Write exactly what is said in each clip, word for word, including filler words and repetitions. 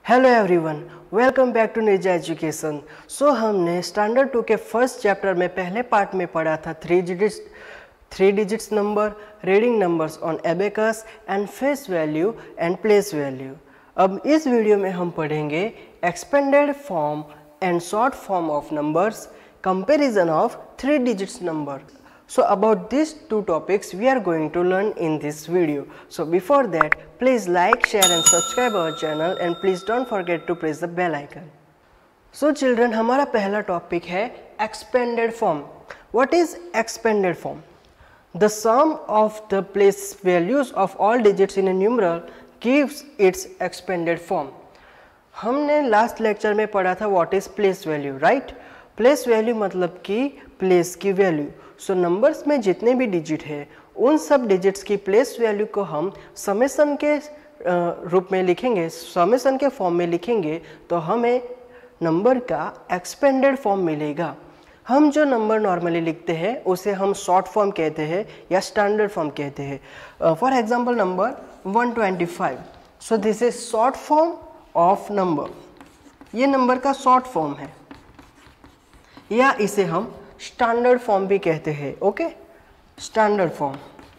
Hello everyone, welcome back to Nija Education. So हमने standard two के first chapter में पहले पार्ट में पढ़ा था three digits three digits number, reading numbers on abacus and face value and place value. अब इस वीडियो में हम पढ़ेंगे expanded form and short form of numbers, comparison of three digits number. So about these two topics we are going to learn in this video. So before that, please like, share and subscribe our channel and please don't forget to press the bell icon. So children, हमारा पहला topic है expanded form. What is expanded form? The sum of the place values of all digits in a numeral gives its expanded form. हमने last lecture में पढ़ा था what is place value, right? Place value मतलब कि place की value. सो numbers में जितने भी डिजिट है उन सब डिजिट्स की प्लेस वैल्यू को हम समेशन के रूप में लिखेंगे, समेशन के फॉर्म में लिखेंगे तो हमें नंबर का एक्सपेंडेड फॉर्म मिलेगा. हम जो नंबर नॉर्मली लिखते हैं उसे हम शॉर्ट फॉर्म कहते हैं या स्टैंडर्ड फॉर्म कहते हैं. For example number one twenty five. So this is short form of number. ये नंबर का शॉर्ट फॉर्म है या इसे हम स्टैंडर्ड फॉर्म भी कहते हैं. Okay, standard form.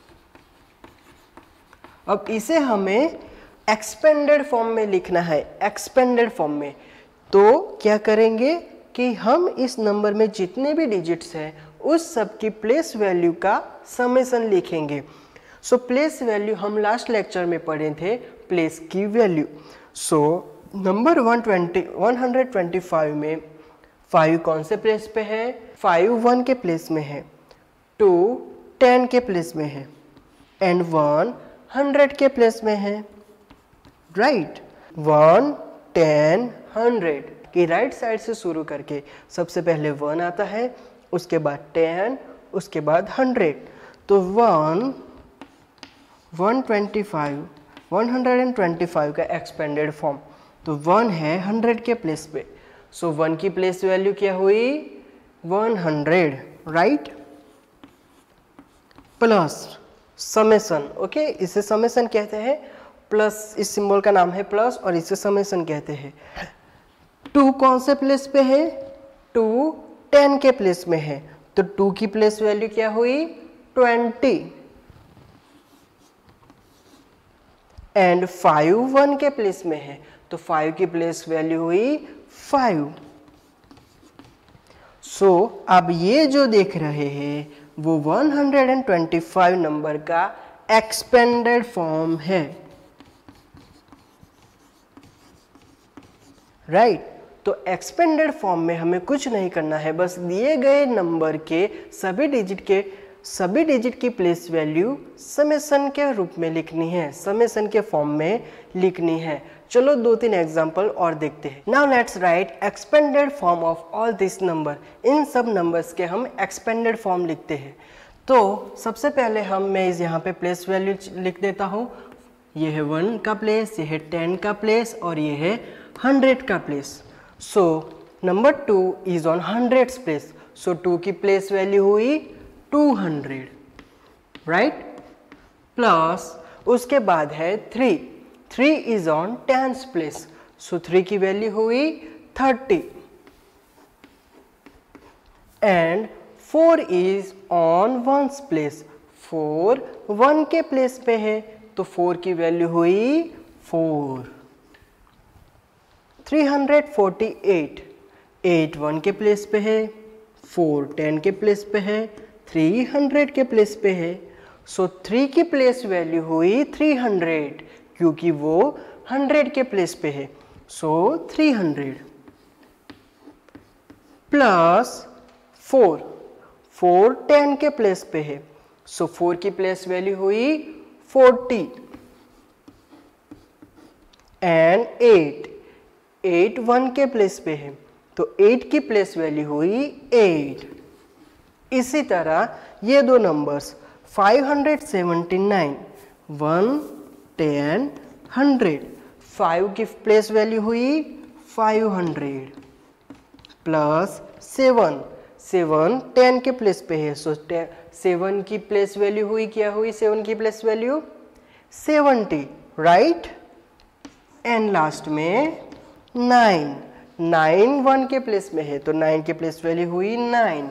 अब इसे हमें एक्सपेंडेड फॉर्म में लिखना है. एक्सपेंडेड फॉर्म में तो क्या करेंगे कि हम इस नंबर में जितने भी डिजिट्स हैं उस सब की प्लेस वैल्यू का समेशन लिखेंगे. सो प्लेस वैल्यू हम लास्ट लेक्चर में पढ़े थे, प्लेस की value. So number one twenty one hundred twenty five में फाइव कौन से प्लेस पे है? फाइव वन के प्लेस में है, टू टेन के प्लेस में है एंड वन हंड्रेड के प्लेस में है. राइट, वन टेन हंड्रेड की राइट साइड से शुरू करके सबसे पहले वन आता है, उसके बाद टेन, उसके बाद हंड्रेड. तो one one twenty five one hundred and twenty five का एक्सपेंडेड फॉर्म. तो वन है हंड्रेड के प्लेस पे. सो वन की प्लेस वैल्यू क्या हुई? One hundred. Right, plus summation. Okay, इसे समेशन कहते हैं. प्लस इस सिंबल का नाम है प्लस और इसे समेशन कहते हैं. टू कौन से प्लेस पे है? टू टेन के प्लेस में है. तो टू की प्लेस वैल्यू क्या हुई? ट्वेंटी. एंड फाइव वन के प्लेस में है तो फाइव की प्लेस वैल्यू हुई फाइव. सो so, अब ये जो देख रहे हैं वो one hundred twenty five number का एक्सपेंडेड फॉर्म है. Right right? तो एक्सपेंडेड फॉर्म में हमें कुछ नहीं करना है, बस दिए गए नंबर के सभी डिजिट के सभी डिजिट की प्लेस वैल्यू समेशन के रूप में लिखनी है, समेशन के फॉर्म में लिखनी है. चलो दो तीन एग्जाम्पल और देखते हैं. Now let's write expanded form of all this number. इन सब नंबर्स के हम एक्सपेंडेड फॉर्म लिखते हैं. तो सबसे पहले हम मैं इस यहाँ पे प्लेस वैल्यू लिख देता हूँ. ये है वन का प्लेस, ये है टेन का प्लेस और ये है हंड्रेड का place. So number two is on hundreds place. So two की प्लेस वैल्यू हुई टू हंड्रेड. राइट, प्लस उसके बाद है three. Three is on tens place. So three की वैल्यू हुई thirty. And four is on ones place. Four one के place पे है तो फोर की वैल्यू हुई four. Three hundred forty eight. Eight one के प्लेस पे है, फोर टेन के प्लेस पे है, थ्री हंड्रेड के प्लेस पे है. सो थ्री की प्लेस वैल्यू हुई थ्री हंड्रेड क्योंकि वो हंड्रेड के प्लेस पे है. So three hundred plus four. Four ten के प्लेस पे है. सो फोर की प्लेस वैल्यू हुई forty. And eight. Eight one के प्लेस पे है तो एट की प्लेस वैल्यू हुई एट. इसी तरह ये दो numbers five hundred seventy nine, one ten hundred. Five की प्लेस वैल्यू हुई five hundred plus seven. Seven ten के प्लेस पे है. सो सेवन की प्लेस वैल्यू हुई क्या हुई? सेवन की place value seventy. Right, and last में नाइन, नाइन वन के प्लेस में है तो नाइन के प्लेस वैल्यू हुई नाइन।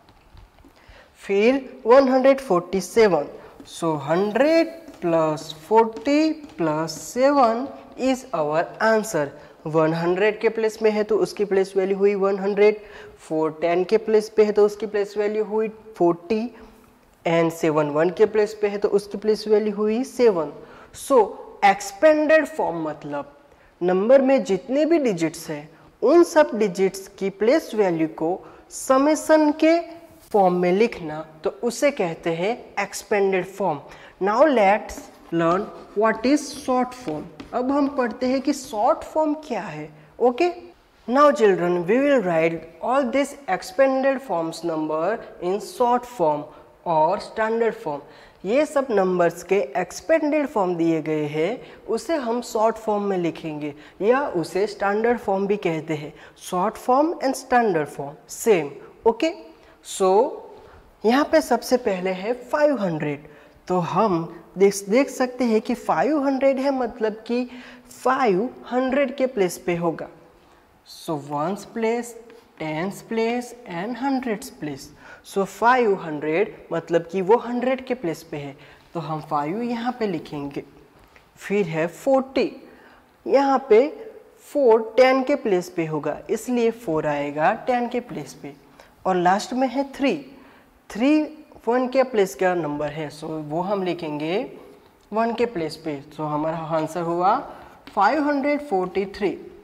फिर one hundred forty seven, so hundred plus forty plus seven is our answer. Hundred के प्लेस में है तो उसकी प्लेस वैल्यू हुई हंड्रेड, फोर टेन के प्लेस पे है तो उसकी प्लेस वैल्यू हुई फोर्टी, एंड सेवन वन के प्लेस पे है तो उसकी प्लेस वैल्यू हुई सेवन। सो एक्सपेंडेड फॉर्म मतलब नंबर में जितने भी डिजिट्स हैं उन सब डिजिट्स की प्लेस वैल्यू को समेशन के फॉर्म में लिखना, तो उसे कहते हैं expanded form. Now let's learn what is short form. अब हम पढ़ते हैं कि शॉर्ट फॉर्म क्या है। Okay, now children we will write all this expanded forms number in short form और स्टैंडर्ड फॉर्म। ये सब नंबर्स के एक्सपेंडेड फॉर्म दिए गए हैं, उसे हम शॉर्ट फॉर्म में लिखेंगे या उसे स्टैंडर्ड फॉर्म भी कहते हैं। Short form and standard form same. Okay, so यहाँ पे सबसे पहले है फाइव हंड्रेड। तो हम देख देख सकते हैं कि फाइव हंड्रेड है मतलब कि फाइव हंड्रेड के प्लेस पे होगा। So ones place, tens place and hundreds place. So five hundred मतलब कि वो हंड्रेड के प्लेस पे है तो हम फाइव यहाँ पे लिखेंगे। फिर है फोर्टी, यहाँ पे फोर टेन के प्लेस पे होगा इसलिए फोर आएगा टेन के प्लेस पे। और लास्ट में है थ्री, थ्री वन के प्लेस का नंबर है सो वो हम लिखेंगे वन के प्लेस पे। सो हमारा आंसर हुआ five hundred forty three,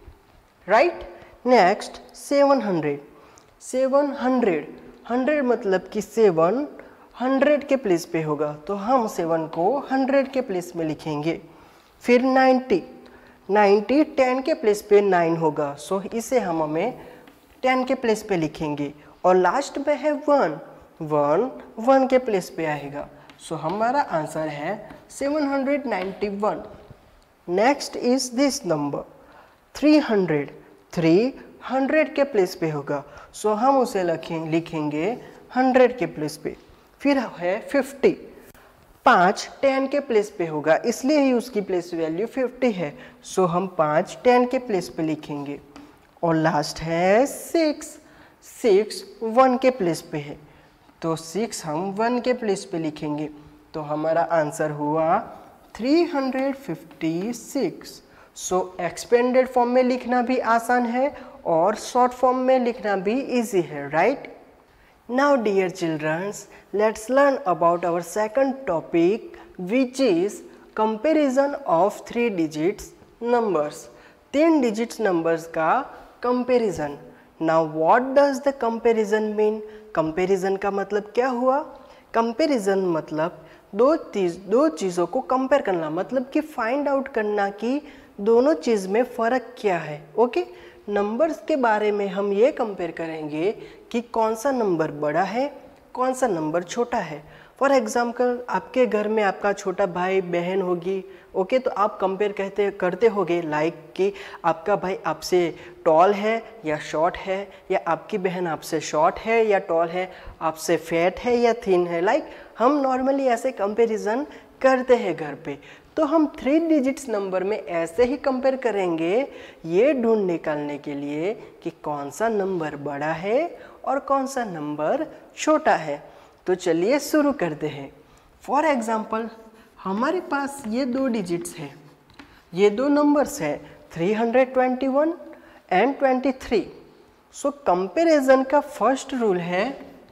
right. Next seven hundred, seven hundred, hundred मतलब कि सेवन हंड्रेड के प्लेस पे होगा तो हम सेवन को हंड्रेड के प्लेस में लिखेंगे। फिर नाइन्टी, नाइन्टी टेन के प्लेस पे नाइन होगा सो इसे हम हमें टेन के प्लेस पे लिखेंगे। और लास्ट में है वन, वन वन के प्लेस पे आएगा सो so, हमारा आंसर है seven hundred ninety one. Next is this number three hundred, three hundred के प्लेस पे होगा सो so, हम उसे लिखें लिखेंगे हंड्रेड के प्लेस पे। फिर है फिफ्टी, पाँच टेन के प्लेस पे होगा इसलिए ही उसकी प्लेस वैल्यू फिफ्टी है सो so, हम पाँच टेन के प्लेस पे लिखेंगे। और लास्ट है सिक्स, सिक्स वन के प्लेस पे है तो सिक्स हम वन के प्लेस पे लिखेंगे तो हमारा आंसर हुआ three hundred fifty six. So expanded form में लिखना भी आसान है और शॉर्ट फॉर्म में लिखना भी इजी है, right. Now dear childrens, let's learn about our second topic which is comparison of three digits numbers. तीन डिजिट्स नंबर्स का comparison. Now what does the comparison mean? Comparison का मतलब क्या हुआ? कंपैरिजन मतलब दो चीज दो चीज़ों को कंपेयर करना, मतलब कि फाइंड आउट करना कि दोनों चीज़ में फ़र्क क्या है। ओके, नंबर्स के बारे में हम ये कंपेयर करेंगे कि कौन सा नंबर बड़ा है, कौन सा नंबर छोटा है। फॉर एग्जाम्पल आपके घर में आपका छोटा भाई बहन होगी, ओके okay, तो आप कंपेयर कहते करते होगे लाइक कि आपका भाई आपसे टॉल है या शॉर्ट है, या आपकी बहन आपसे शॉर्ट है या टॉल है, आपसे फैट है या थिन है। लाइक like, हम नॉर्मली ऐसे कंपैरिजन करते हैं घर पे। तो हम थ्री डिजिट्स नंबर में ऐसे ही कंपेयर करेंगे ये ढूंढ निकालने के लिए कि कौन सा नंबर बड़ा है और कौन सा नंबर छोटा है। तो चलिए शुरू करते हैं। फॉर एग्जाम्पल हमारे पास ये दो डिजिट्स हैं, ये दो नंबर्स हैं three hundred twenty one and twenty three. So comparison का फर्स्ट रूल है,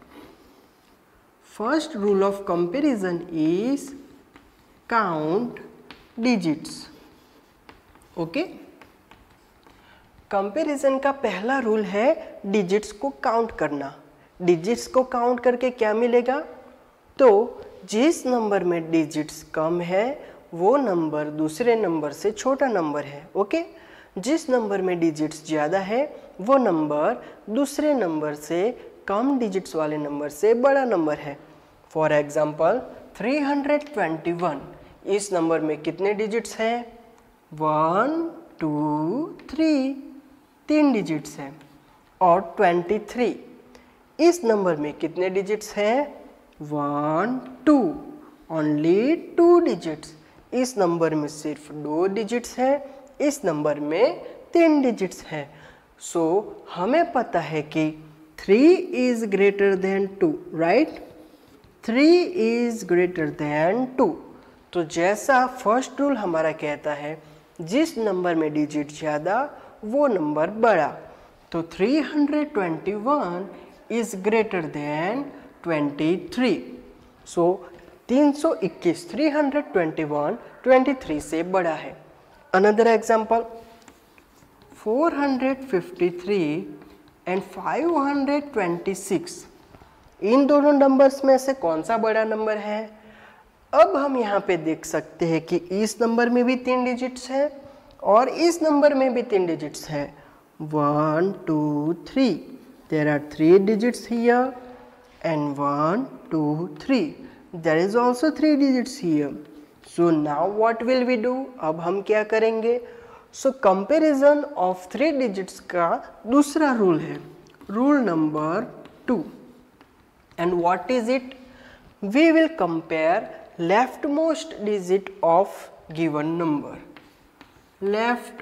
first rule of comparison is count digits. Okay, comparison का पहला रूल है डिजिट्स को काउंट करना। डिजिट्स को काउंट करके क्या मिलेगा? तो जिस नंबर में डिजिट्स कम है वो नंबर दूसरे नंबर से छोटा नंबर है। ओके, जिस नंबर में डिजिट्स ज़्यादा है वो नंबर दूसरे नंबर से कम डिजिट्स वाले नंबर से बड़ा नंबर है। For example three hundred twenty one, इस नंबर में कितने डिजिट्स हैं? वन टू थ्री, तीन डिजिट्स हैं। और ट्वेंटी थ्री, इस नंबर में कितने डिजिट्स हैं? One two, only two digits. इस नंबर में सिर्फ दो डिजिट्स हैं, इस नंबर में तीन डिजिट्स हैं। सो so, हमें पता है कि three is greater than two, right? Three is greater than two. तो जैसा फर्स्ट रूल हमारा कहता है जिस नंबर में डिजिट ज़्यादा वो नंबर बड़ा, तो three hundred twenty one is greater than twenty three. So तीन सौ इक्कीस three hundred twenty one twenty three से बड़ा है। Another example, four hundred fifty three and five hundred twenty six, इन दोनों नंबर्स में से कौन सा बड़ा नंबर है? अब हम यहाँ पे देख सकते हैं कि इस नंबर में भी तीन डिजिट्स है और इस नंबर में भी तीन डिजिट्स है, one two three. There are three digits here and one two three, there is also three digits here. So now what will we do? अब हम क्या करेंगे? So comparison of three digits का दूसरा रूल है, rule number two. And what is it? We will compare left most digit of given number. Left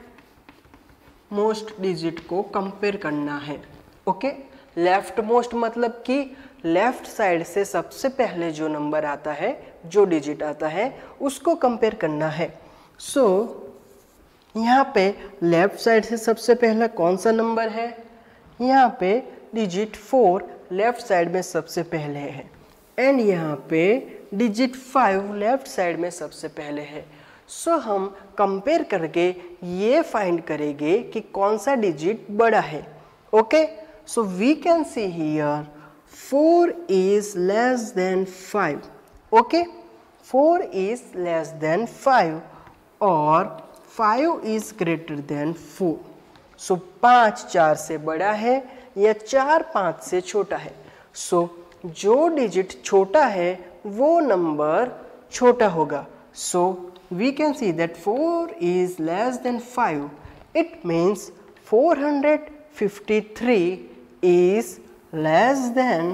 most digit को compare करना है। ओके, लेफ्ट मोस्ट मतलब कि लेफ्ट साइड से सबसे पहले जो नंबर आता है, जो डिजिट आता है, उसको कंपेयर करना है। सो so, यहाँ पे लेफ्ट साइड से सबसे पहला कौन सा नंबर है? यहाँ पे डिजिट फोर लेफ्ट साइड में सबसे पहले है एंड यहाँ पे डिजिट फाइव लेफ्ट साइड में सबसे पहले है। सो so, हम कंपेयर करके ये फाइंड करेंगे कि कौन सा डिजिट बड़ा है। Okay, so we can see here four is less than five. Okay, four is less than five और five is greater than four. So पाँच चार से बड़ा है या चार पाँच से छोटा है। सो so, जो डिजिट छोटा है वो नंबर छोटा होगा। So we can see that four is less than five. It means four hundred fifty-three is less than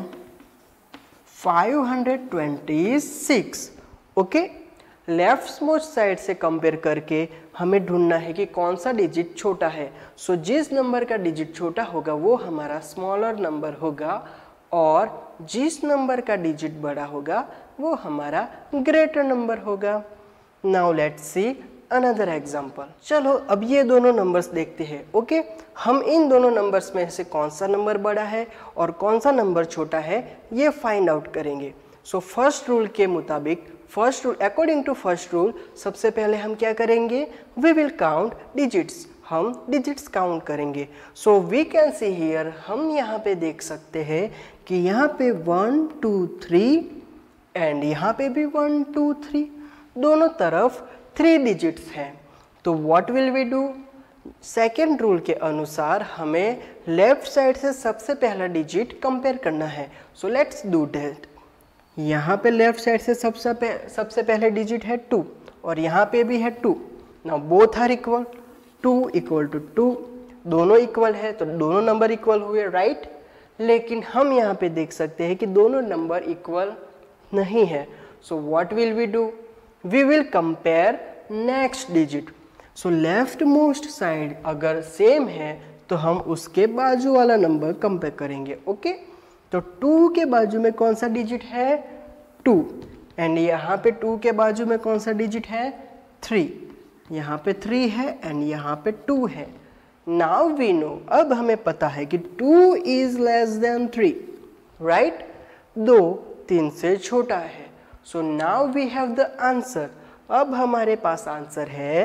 five hundred twenty-six. Okay, left most side से कंपेयर करके हमें ढूंढना है कि कौन सा डिजिट छोटा है। सो so, जिस नंबर का डिजिट छोटा होगा वो हमारा स्मॉलर नंबर होगा और जिस नंबर का डिजिट बड़ा होगा वो हमारा ग्रेटर नंबर होगा। Now let's see another example. चलो अब ये दोनों नंबर्स देखते हैं। Okay okay? हम इन दोनों नंबर्स में से कौन सा नंबर बड़ा है और कौन सा नंबर छोटा है ये फाइंड आउट करेंगे। सो फर्स्ट रूल के मुताबिक, first rule according to first rule, सबसे पहले हम क्या करेंगे? We will count digits. हम डिजिट्स काउंट करेंगे। So we can see here, हम यहाँ पे देख सकते हैं कि यहाँ पे वन टू थ्री एंड यहाँ पे भी वन टू थ्री, दोनों तरफ थ्री डिजिट्स हैं। तो what will we do? Second rule के अनुसार हमें लेफ्ट साइड से सबसे पहला डिजिट कंपेयर करना है। So let's do that. यहाँ पे लेफ्ट साइड से सबसे पे, सबसे पहले डिजिट है टू और यहाँ पे भी है two. Now both are equal, two equal to two, दोनों इक्वल है तो दोनों नंबर इक्वल हुए, राइट? लेकिन हम यहाँ पे देख सकते हैं कि दोनों नंबर इक्वल नहीं है। So what will we do? We will compare next digit. So left most side अगर सेम है तो हम उसके बाजू वाला नंबर कंपेयर करेंगे। ओके, तो टू के बाजू में कौन सा डिजिट है? टू। एंड यहाँ पे टू के बाजू में कौन सा डिजिट है? थ्री। यहाँ पे थ्री है एंड यहाँ पे टू है। नाउ वी नो, अब हमें पता है कि two is less than three, right? दो तीन से छोटा है। So now we have the answer. अब हमारे पास आंसर है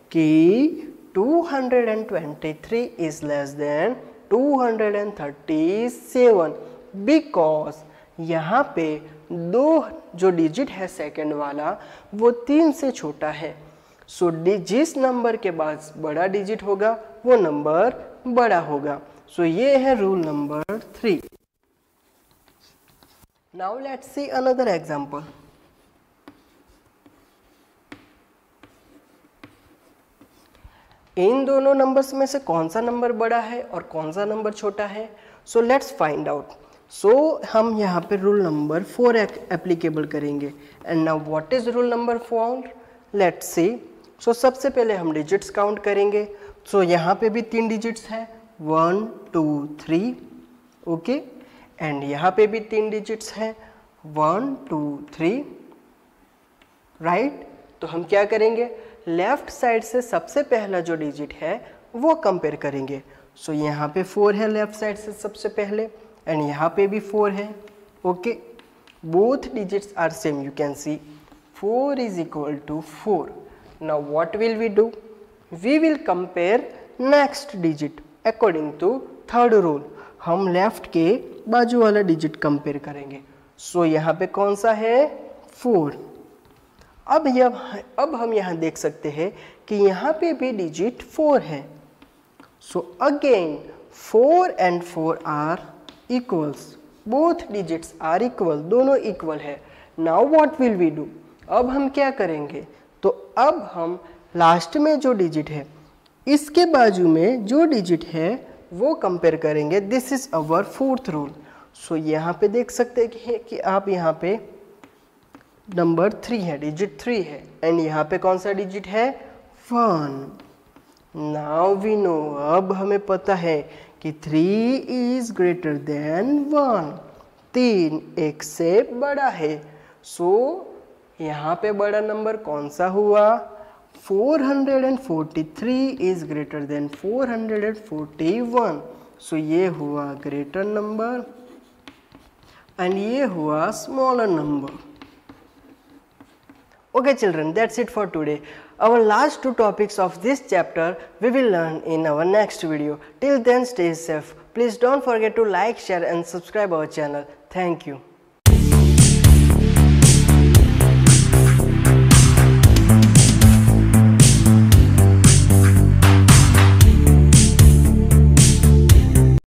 कि two hundred twenty three is less than two hundred thirty seven, because यहाँ पे दो जो डिजिट है सेकंड वाला वो तीन से छोटा है। सो so, जिस नंबर के बाद बड़ा डिजिट होगा वो नंबर बड़ा होगा। सो so, ये है rule number three. Now let's see another example. इन दोनों नंबर्स में से कौन सा नंबर बड़ा है और कौन सा नंबर छोटा है? So let's find out. So हम यहाँ पे रूल नंबर फोर एप्लीकेबल करेंगे। And now what is rule number four? Let's see. So सबसे पहले हम डिजिट्स काउंट करेंगे। सो so, यहाँ पे भी तीन डिजिट्स है, one two three, okay, and यहाँ पे भी तीन डिजिट्स है, वन टू थ्री, राइट। तो हम क्या करेंगे, लेफ्ट साइड से सबसे पहला जो डिजिट है वो कंपेयर करेंगे। सो so, यहाँ पे फोर है लेफ्ट साइड से सबसे पहले, एंड यहाँ पे भी फोर है, okay, both digits are same, you can see four is equal to four. Now what will we do, we will compare next digit according to third rule. हम left के बाजू वाला डिजिट कंपेयर करेंगे। सो so, यहाँ पे कौन सा है, फोर। अब यह अब हम यहाँ देख सकते हैं कि यहाँ पे भी डिजिट फोर है। So again four and four are equals, both digits are equal, दोनों इक्वल है। Now what will we do, अब हम क्या करेंगे, तो अब हम लास्ट में जो डिजिट है इसके बाजू में जो डिजिट है वो कंपेयर करेंगे। This is our fourth rule. So यहाँ पे देख सकते हैं कि, कि आप यहाँ पे नंबर थ्री है, डिजिट थ्री है, एंड यहाँ पे कौन सा डिजिट है, वन। नाउ वी नो, अब हमें पता है कि three is greater than one, तीन एक से बड़ा है। सो so, यहाँ पे बड़ा नंबर कौन सा हुआ, four hundred forty three is greater than four hundred forty one. So ये हुआ ग्रेटर नंबर एंड ये हुआ smaller number. Okay children, that's it for today. Our last two topics of this chapter we will learn in our next video. Till then, stay safe. Please don't forget to like, share and subscribe our channel. Thank you.